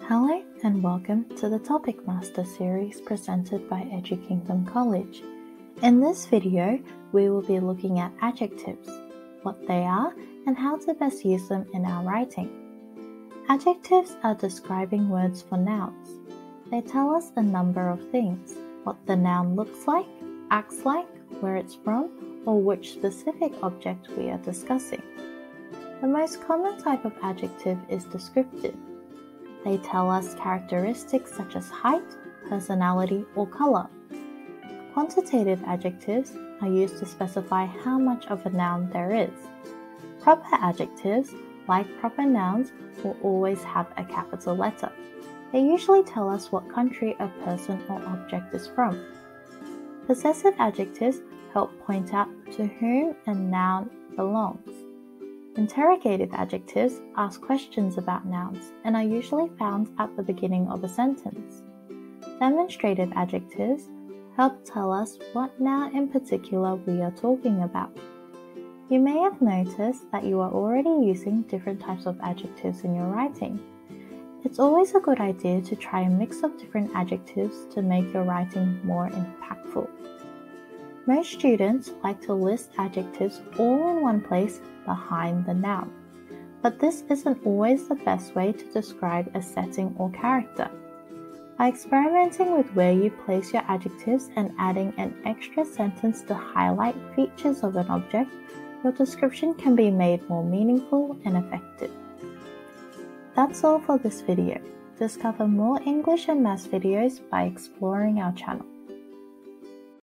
Hello and welcome to the Topic Master series presented by EduKingdom College. In this video, we will be looking at adjectives, what they are and how to best use them in our writing. Adjectives are describing words for nouns. They tell us a number of things, what the noun looks like, acts like, where it's from, or which specific object we are discussing. The most common type of adjective is descriptive. They tell us characteristics such as height, personality, or color. Quantitative adjectives are used to specify how much of a noun there is. Proper adjectives, like proper nouns, will always have a capital letter. They usually tell us what country a person or object is from. Possessive adjectives help point out to whom a noun belongs. Interrogative adjectives ask questions about nouns and are usually found at the beginning of a sentence. Demonstrative adjectives help tell us what noun in particular we are talking about. You may have noticed that you are already using different types of adjectives in your writing. It's always a good idea to try a mix of different adjectives to make your writing more impactful. Most students like to list adjectives all in one place behind the noun, but this isn't always the best way to describe a setting or character. By experimenting with where you place your adjectives and adding an extra sentence to highlight features of an object, your description can be made more meaningful and effective. That's all for this video. Discover more English and Maths videos by exploring our channel.